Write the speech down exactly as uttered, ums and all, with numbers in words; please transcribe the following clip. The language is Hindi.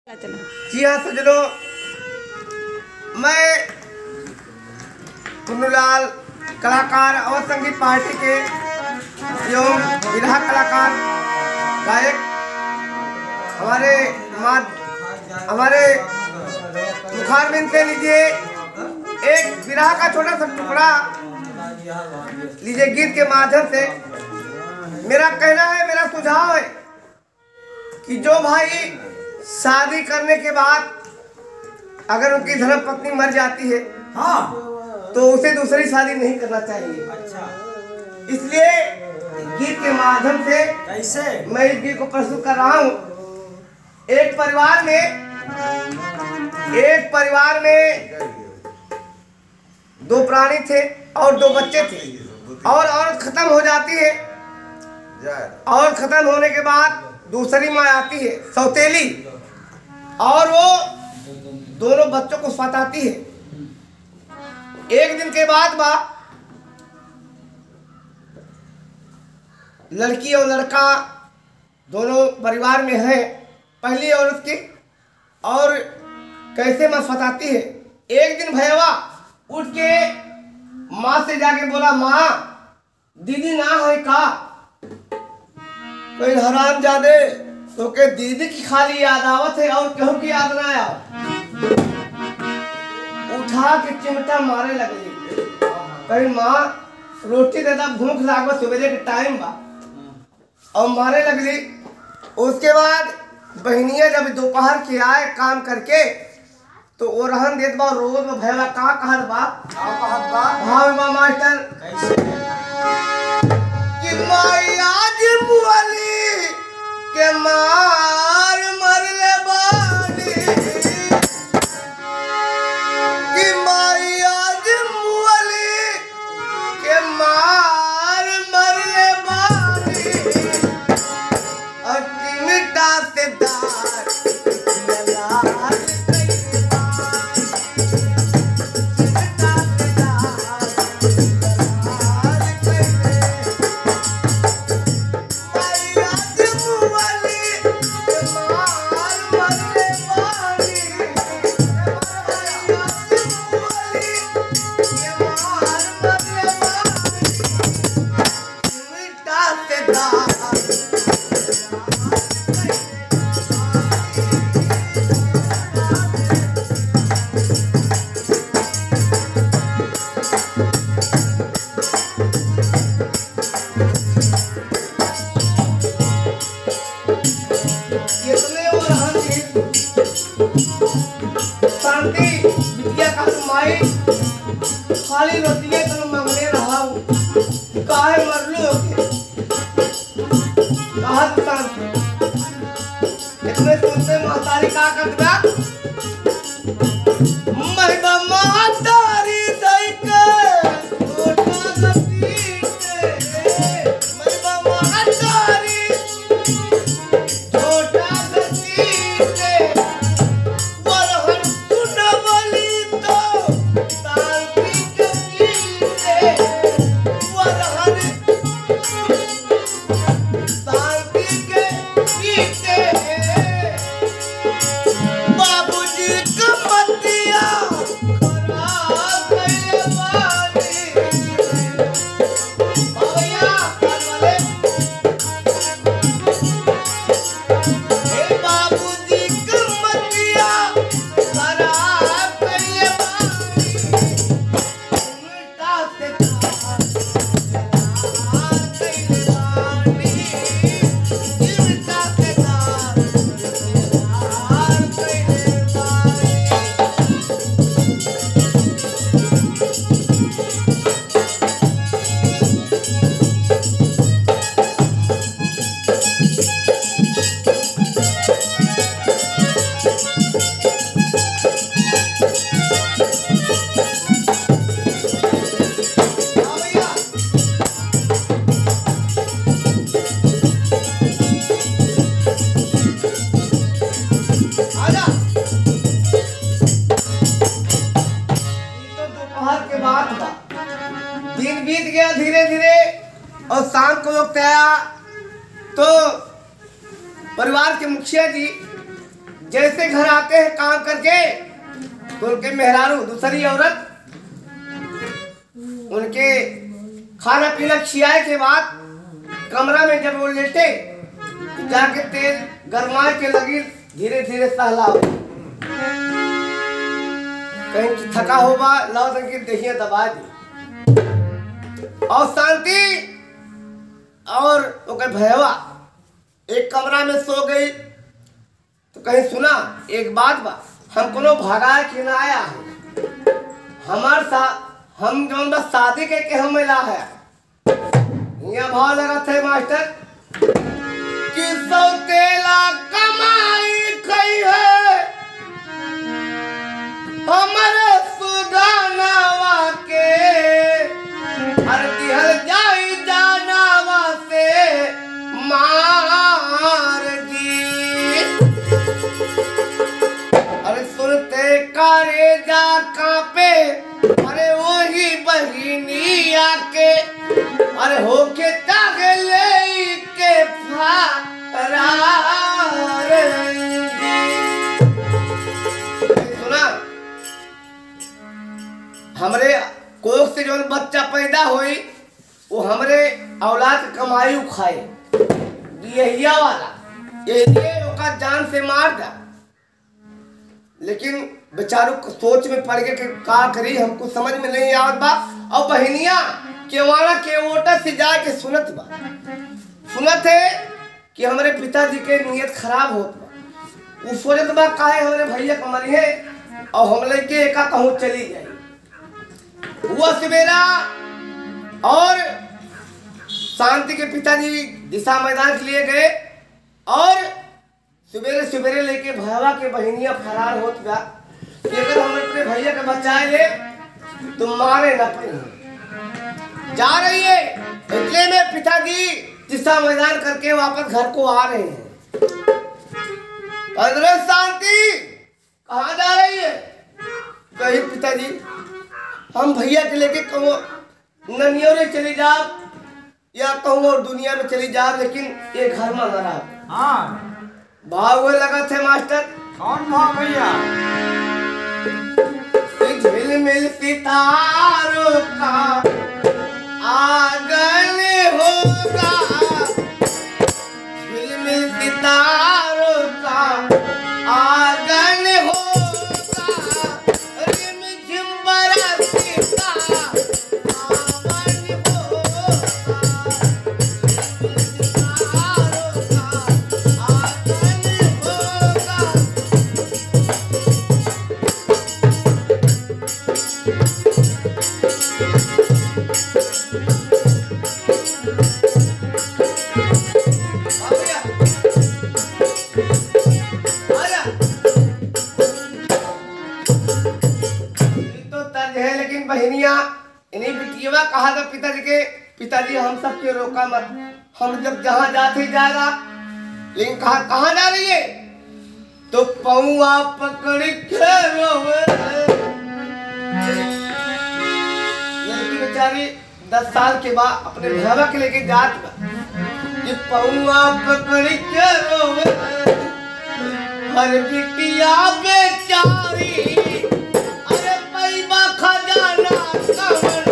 जी हाँ सज्जनों, मैं कुन्नूलाल कलाकार और संगीत पार्टी के एवं विधा कलाकार गायक हमारे माँ हमारे मुखारबिंद से लीजिए एक विरह का छोटा सा टुकड़ा लीजिए गीत के माध्यम से। मेरा कहना है, मेरा सुझाव है कि जो भाई शादी करने के बाद अगर उनकी धर्मपत्नी मर जाती है हाँ तो उसे दूसरी शादी नहीं करना चाहिए। अच्छा, इसलिए गीत के माध्यम से कैसे मैं इस गीत को प्रस्तुत कर रहा हूँ। एक परिवार में एक परिवार में दो प्राणी थे और दो बच्चे थे और औरत खत्म हो जाती है और खत्म होने के बाद दूसरी माँ आती है सौतेली और वो दोनों बच्चों को सताती है। एक दिन के बाद बा लड़की और लड़का दोनों परिवार में हैं, पहली औरत की, और कैसे माँ सताती है। एक दिन भैया उठ के माँ से जाके बोला, माँ दीदी ना है का? कोई हराम जादे तो के दीदी की खाली याद आवत है और केहू की याद ना आया। उठा के चिमटा मारे लगे, कहीं माँ रोटी देता भूख लागत सवेरे के टाइम बा और मारे लगली। उसके बाद बहनिया जब दोपहर के आए काम करके तो वो रहन देत बा रोज में भैया का कहत बा भाव बा मास्टर कि माया जी मुअली के मार मरले बानी कि माया जी मुअली के मार मरले बानी अकिमिटा से दार ललाल खाली रोटियां तो मंगने रहा हूँ काहे मरलो के कहा दुकान इतने सुनते महतारी का करता महिबा महतारी दई के छोटा गति के महिबा महतारी छोटा गति के वरहन सुनवली तो दिन बीत गया धीरे धीरे और शाम को वक्त आया तो परिवार के मुखिया जी जैसे घर आते हैं काम करके तो उनके मेहरारू दूसरी औरत उनके खाना पीना खिलाए के बाद कमरा में जब वो लेटे जाके तेल गरमाए के लगी धीरे धीरे सहलाओ कहीं की थका होगा लाओ तक की दहिया दबा दी और शांति और ओकर भैया एक कमरा में सो गई तो कहीं सुना एक बात बा हम कोनो भगाए के ना आया है हमार सा हम जो बस शादी के के हम मिला है यहाँ भाव लगा थे मास्टर कि सौ तेला कमाई कई है हमारे सुदानावा के हर दिहल जाई जानावा से मार जी अरे सुनते कारे जा कापे अरे वही बहिनी आके अरे होके तागे ले के फरार सुना हमरे कोख से जो बच्चा पैदा हुई वो हमरे औलाद कमाई खाए यहिया वाला ये ओका जान से मार दा लेकिन बेचारों को सोच में पड़ गए कि का करी हमको समझ में नहीं आवत बा और बहनिया केवाड़ा के ओटा से जाके सुनत बा सुनत है कि हमारे पिताजी के नियत खराब होत बा वो सोचत बा काहे हमारे भैया कमरी है और हम लोग के एका कहूँ चली जाए हुआ सवेरा और शांति के पिताजी दिशा मैदान के लिए गए और सवेरे सवेरे लेके भैया के बहनिया फरार होत गया अगर हम अपने भैया के बचाए ले तो मारे न पड़े जा रही है इसलिए में पिताजी दिशा मैदान करके वापस घर को आ रहे हैं अरे शांति कहाँ जा रही है कहीं पिताजी हम भैया के लेके कहो ननियोरे चली जाओ या कहूँ और दुनिया में चली जाओ लेकिन ये घर में न रहा हाँ भाव हुए लगा थे मास्टर कौन भाव भैया झिलमिल सितारों का आंगन होगा झिलमिल सितारों का आंगन होगा रिम झिम बरसती का सावन होगा झिलमिल सितारों का आंगन होगा बहनिया इन्हीं बिटिया कहा था पिताजी के पिताजी हम सब के रोका मत हम जब जहाँ जाते जाएगा लेकिन कहा कहाँ जा रही है तो पौआ पकड़ के रोवे लड़की बेचारी दस साल के बाद अपने भैया के लेके जात कि पौआ पकड़ के रोवे हर बिटिया बेचारी अरे पैबा खजाना कमर